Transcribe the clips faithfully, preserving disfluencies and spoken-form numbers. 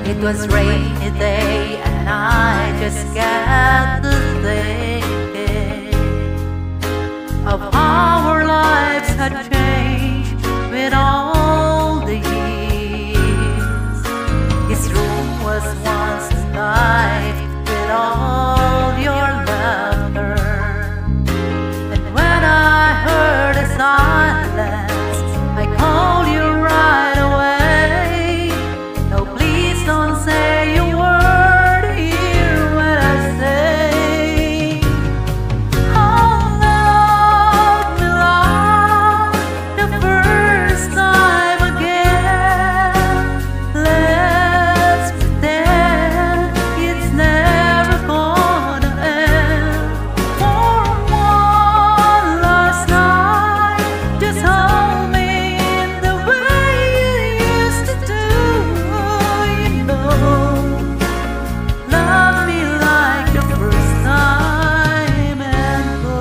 It was rainy day and I just got to thinking of how our lives had changed with all the years. His room was once alive with all your laughter, and when I heard a silence, I called you right away. No, please don't say a word, hear what I say. Oh, love me like the first time again. Let's pretend it's never gonna end. For one last night, just hold me in the way you used to do. You know, love me like the first time and go.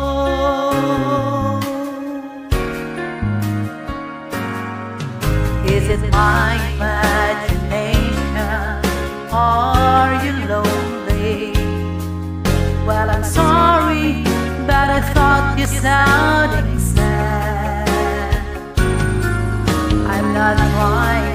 Is it my imagination? Are you lonely? Well, I'm sorry, but I thought you sounding sad. I'm not trying